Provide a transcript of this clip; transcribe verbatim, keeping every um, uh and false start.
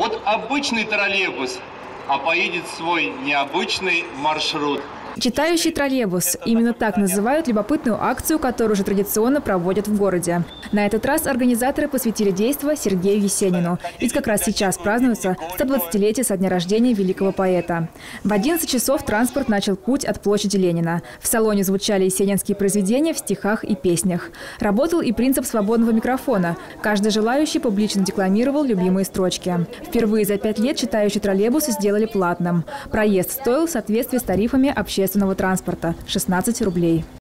Вот обычный троллейбус, а поедет свой необычный маршрут. Читающий троллейбус. Именно так называют любопытную акцию, которую уже традиционно проводят в городе. На этот раз организаторы посвятили действо Сергею Есенину. Ведь как раз сейчас празднуется сто двадцатилетие со дня рождения великого поэта. В одиннадцать часов транспорт начал путь от площади Ленина. В салоне звучали есенинские произведения в стихах и песнях. Работал и принцип свободного микрофона. Каждый желающий публично декламировал любимые строчки. Впервые за пять лет читающий троллейбус сделали платным. Проезд стоил в соответствии с тарифами общественного транспорта – шестнадцать рублей.